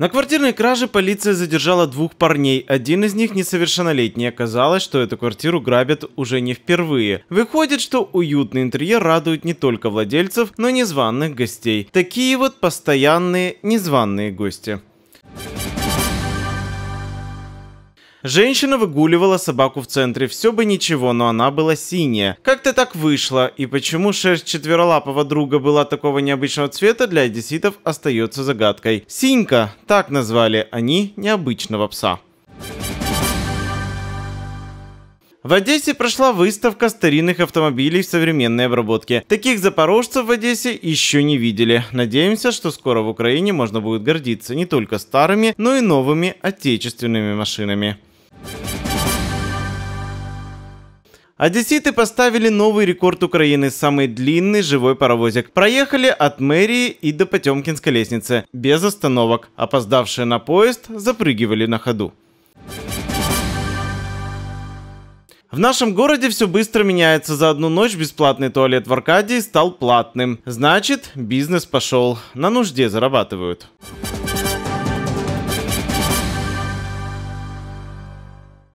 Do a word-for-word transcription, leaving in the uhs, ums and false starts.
На квартирной краже полиция задержала двух парней. Один из них несовершеннолетний. Оказалось, что эту квартиру грабят уже не впервые. Выходит, что уютный интерьер радует не только владельцев, но и незваных гостей. Такие вот постоянные незваные гости. Женщина выгуливала собаку в центре, все бы ничего, но она была синяя. Как-то так вышло, и почему шерсть четверолапого друга была такого необычного цвета, для одесситов остается загадкой. Синька, так назвали они необычного пса. В Одессе прошла выставка старинных автомобилей в современной обработке. Таких запорожцев в Одессе еще не видели. Надеемся, что скоро в Украине можно будет гордиться не только старыми, но и новыми отечественными машинами. Одесситы поставили новый рекорд Украины – самый длинный живой паровозик. Проехали от мэрии и до Потемкинской лестницы, без остановок. Опоздавшие на поезд запрыгивали на ходу. В нашем городе все быстро меняется. За одну ночь бесплатный туалет в Аркадии стал платным. Значит, бизнес пошел. На нужде зарабатывают.